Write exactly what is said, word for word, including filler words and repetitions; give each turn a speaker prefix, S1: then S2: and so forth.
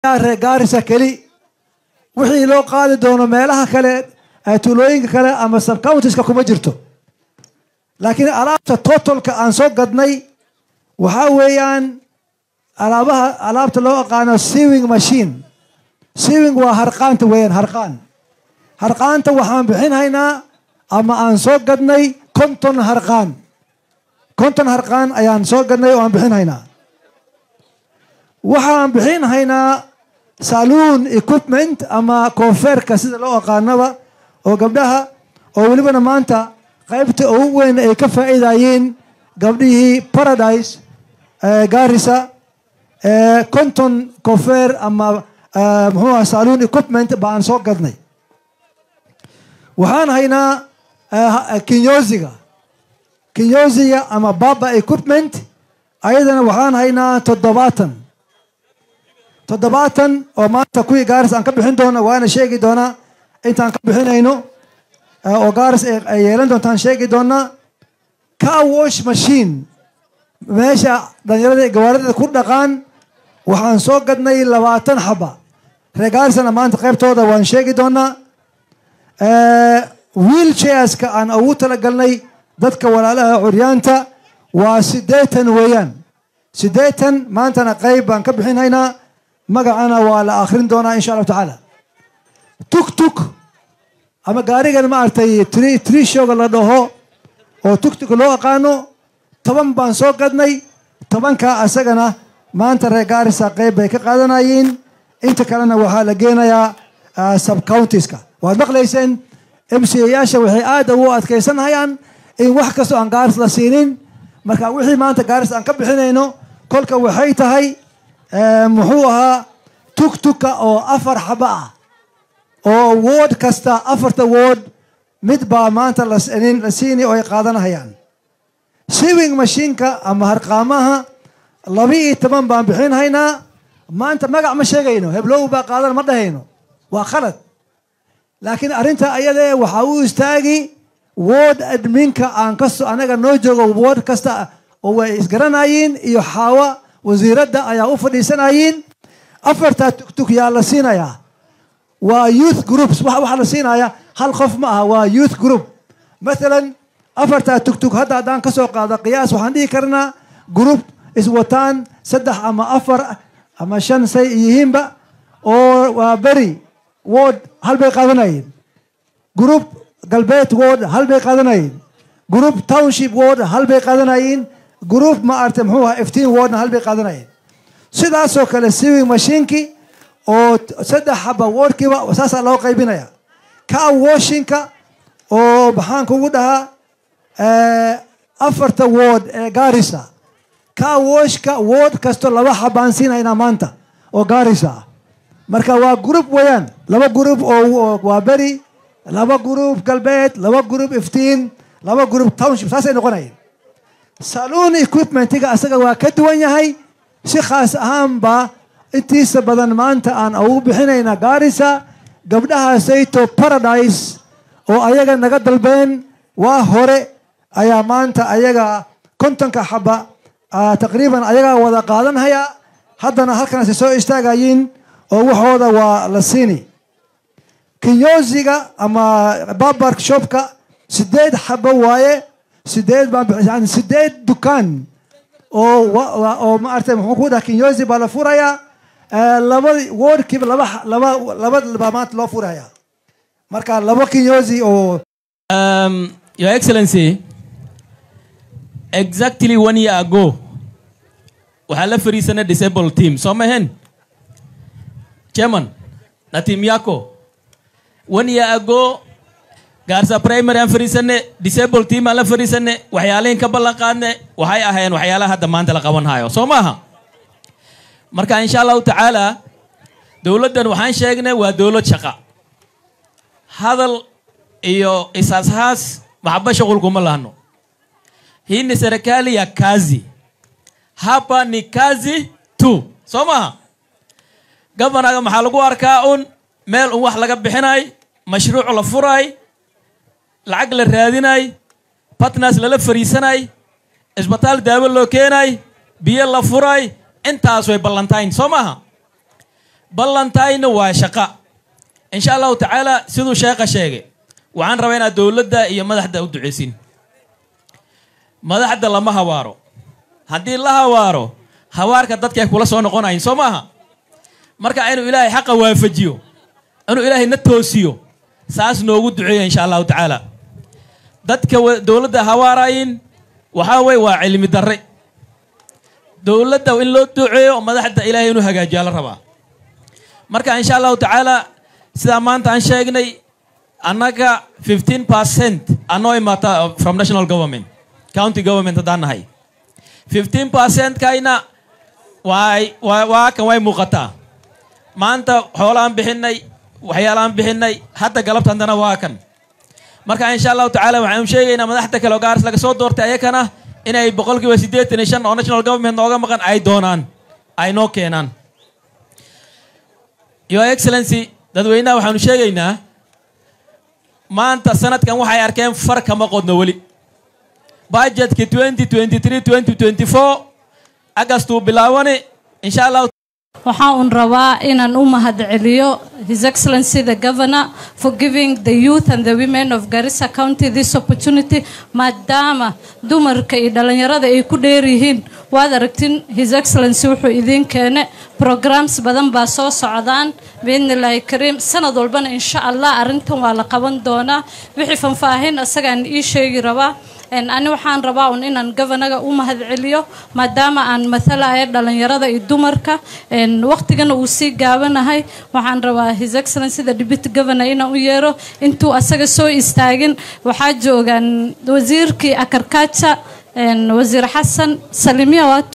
S1: Garissa keli wixii loo qaadi doono meelaha kale tuulooyinka kale ama subcounties-ka kuma jirto laakiin alaabta totalka aan soo gadnay waxa weeyaan alaabaha alaabta loo aqaano sewing machine sewing waa harqaanta weeyaan harqaan harqaanta waxaan bixinaynaa ama aan soo gadnay konton harqaan konton harqaan ayaan soo gadnay oo aan bixinaynaa waxaan bixinaynaa saloon equipment ama koonfeerka sida loo aqaanaba oo gabdhaha oo welibana maanta qaybta ugu weyn ay ka faa'iidayeen gabdhihii Paradise Garissa konton koonfeer ama muxuu ahaa saloon equipment baan soo gadnay waxaan haynaa kinyoziga kinyoziga ama baba equipment ayadana waxaan haynaa toddobaatan toddobaatan oo maanta kuwii Garissa aan ka bixin doono waana sheegi doonaa intaan ka bixinayno oo Garissa ay yeelan doontaan sheegi doonaa car wash machine meesha dhalinyarada gawaarida ku dhaqaan waxaan soo gadnay labaatan xaba reer Garissana maanta qaybtooda waan sheegi doonaa wheelchairs-ka aan ugu talagalnay dadka walaalaha curyaanta waa siddeetan weeyaan siddeetan maantana qayb baan ka bixinaynaa magacana waa la akhrin doonaa insha allahu tacaala tuk-tuk ama gaarigan ma aragtay trishowga la dhaho oo tuk-tuk loo aqaano toban baan soo gadnay tobanka asagana maanta reer Garissa qayb bay ka qaadanayeen inta kalena waxaa la geenayaa subcounties-ka waad maqlayseen M C A-yaasha waxay aad ugu adkaysanayaan in wax kastoo aan Garissa la siinin marka wixii maanta Garissa aan ka bixinayno kolka waxay tahay muxuu ahaa tuk-tuka oo afar xaba ah oo ward kasta afarta ward mid baa maanta la siini oo ay qaadanayaan sewing machine-ka ama harqaamaha laba iyo toban baan bixinaynaa maanta magac ma sheegayno heblow baa qaadan ma dhahayno waa khalad laakiin arrinta ayadee waxaa u istaagi ward adminka aan kasto anaga noo joogo ward kasta oo way isgaranayeen iyo xaawa wasiiradda ayaa u fadhiisanayeen afarta tuk-tuk yaa la siinayaa waa youth groups waxa la siinayaa hal qof ma aha waa youth group mathalan afarta tuk-tuk hadda haddaan ka soo qaado qiyaas waxaan dhihi karnaa group iswataan saddex ama afar ama shan say yihiinba oo waa beri ward hal bay qaadanayeen group galbeed ward hal bay qaadanayeen group township ward hal bay qaadanayeen group ma aragtay muxuu ahaa fifteen wardna hal bay qaadanayeen sidaasoo kale sewing machine-ki oo saddex xaba wardkiiba saasaa loo qaybinaya car washing-ka oo maxaan kugu dhahaa afarta ward ee Garissa car wash-ka ward kasto laba xabaan siinaynaa maanta oo Garissa marka waa group weeyaan laba group oo waa beri laba group galbeed laba group fifteen laba group township saasay noqonayeen saloon equipment-ga asaga waa ka duwan yahay si khaas ahaanba intiisa badan maanta aan ugu bixinayna Garissa gabdhahaasayto Paradise oo ayaga naga dalbeen waa hore ayaa maanta ayaga kontonka xaba taqriiban ayaga wada qaadanaya haddana halkaasi soo istaagayiin oo waxooda waa la siini kinyoziga ama barber shop-ka sideed xaba waaye sideed baan bixin sideed dukaan oo oo ma artay muxuu ku dhahay kinyozi baa la furayaa laba wardkiiba laba laba laba baa maanta loo furayaa marka laba kinyozi oo
S2: um your excellency exactly one year ago waxaa la fariisanay disabled team soo mahen chairman na team yako one year ago Garissa primary aan fariisanay disabled team aan la fariisanay waxyaalayn ka ballan qaadnay waxay ahaayeen waxyaalaha hadda maanta la qaban hayo soo maaha marka insha Allah taala dawladdan waxaan sheegnay waa dawlad shaqa hadal iyo isaashaas maxaba shaqul kuma lahno hii ni serikali ya kazi hapa ni kazi tu soo maaha gabanaga maxaa lagu arkaa un meel un wax laga bixinay mashruuc la furay lacag la raadinay partners la fariisanay isbitaal daawo loo keenay biyo la furay intaas way ballantayn soo maaha بلانتاين وشقاء إن شاء الله تعالى سيدو شيخ شيخ وعن ربنا دولة يا مدحدة ودعيسين مدحدة لما هوارو هدي الله هوارو هوار كدتك كل سنة قناين سماها مركا إنه إلهي حق وافجيو إنه إلهي نتوسيو ساس نوجود دعية إن شاء الله تعالى دتك دولة هوارين وحاوي وعلم الدري دولة وإن لو دعية ومدحدة إلهي إنه هجاجال ربا مركا إن شاء الله تعالى سلامانت عن شيء أناك fifteen percent أنوي ماتا from national government county government تدان هاي fifteen percent كاينا واي واي واي كواي مقطع ما أنت حولان بحناي وحيالان بحناي حتى قلبت عندنا واكن مركا إن شاء الله تعالى وعم شيء إن مدحتك لو قارس لك صوت دور تأيكنا إن أي بقولك وسيدة نيشان أو national government نوعا مكان أي دونان أي نو كينان Your Excellency dadweynaha waxaanu sheegaynaa maanta sanadkan waxay arkeen far kama qodno wali budgetka twenty twenty-three twenty twenty-four agastu bilaawani insha Allah
S3: waxaan rabaa inaan u mahadceliyo His Excellency the Governor for giving the youth and the women of Garissa County this opportunity maadaama dumarka iyo dhalinyarada ay ku dheer yihiin waad aragtin His Excellency wuxuu idin keenay programs badan baa soo socdaan biidnillaahi kariim sanad walbana insha Allah arintan waa la qaban doonaa wixii fanfaahin asagaan ii sheegi rabaa en ani waxaan rabaa inaan governaga u mahadceliyo maadaama aan matalayo dhalinyarada iyo dumarka en waqtigana uu si gaabanahay waxaan rabaa His Excellency the Deputy Governor inaan u yeero intuu asaga soo istaagin waxaa joogan wasiirkii akarkacha en wasiir Xasan Salimiya